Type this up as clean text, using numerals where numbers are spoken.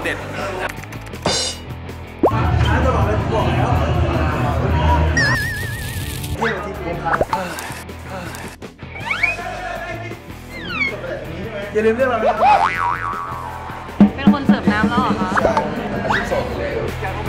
เด็ดตลอดเลยผมบอกแล้วเที่ยวที่ผมพาอย่าลืมเรื่องเรานะเป็นคนเสิร์ฟน้ำแล้วเหรอคะใช่อาชีพสองเลย